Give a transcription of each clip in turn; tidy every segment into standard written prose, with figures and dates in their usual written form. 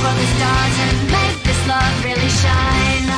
for the stars and make this love really shine.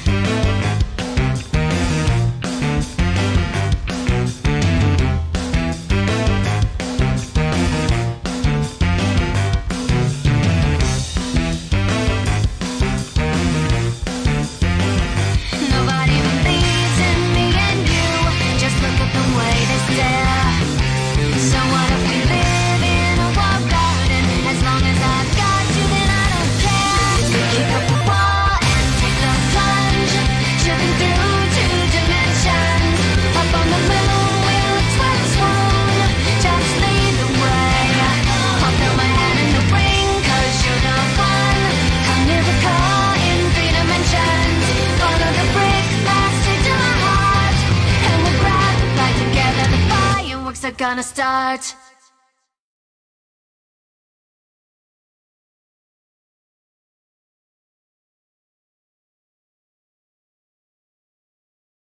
Nobody believes in me and you, just look at the way they stare. So what if we live in a walled garden? As long as I've got you, then I don't care. Kick up the wall and take the plunge, tripping through 2 dimensions. Up on the moon, we'll swoon. Just lead the way. I'll throw my hand in the ring, 'cause you're the one. Come miracle in 3 dimensions. Follow the brick faster to my heart, and we'll grab the flag together. The fireworks are gonna start.